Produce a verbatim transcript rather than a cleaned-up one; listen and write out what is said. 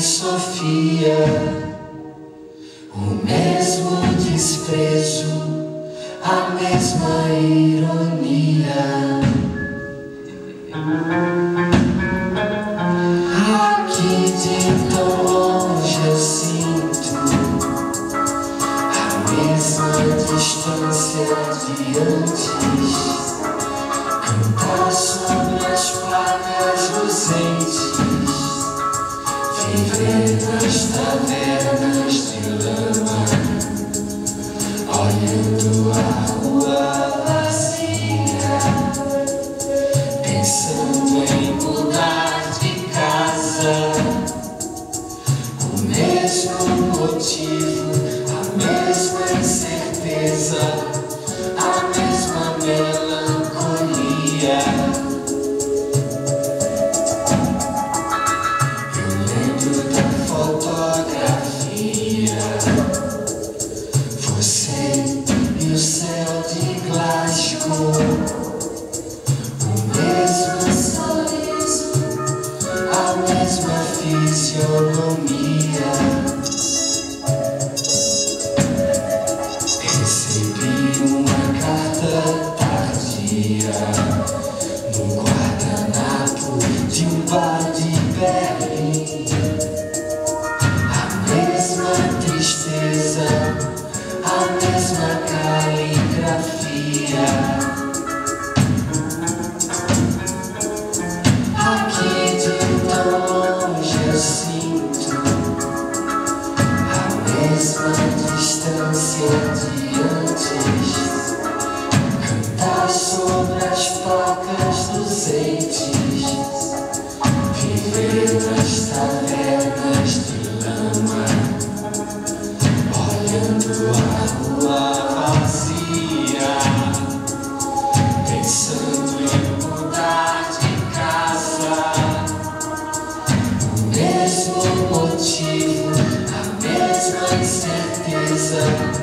Sofia, o mesmo desprezo, a mesma ironia. Aqui de tão longe eu sinto a mesma distância de antes, cantar sobre as placas luzentes, viver nas tavernas de lama, olhando a rua vazia, pensando em mudar de casa. O mesmo motivo, a mesma incerteza, a mesma melancolia. Você e o céu de Glasgow, o mesmo sorriso, a mesma fisionomia. Recebi uma carta tardia no guardanapo de um bar de Berlim. A mesma tristeza, a mesma caligrafia. Aqui de tão longe eu sinto a mesma distância de antes, cantar sobre as placas dos entes, viver nas tavernas de lama, olhando a rua vazia, pensando em mudar de casa. O mesmo motivo, a mesma incerteza,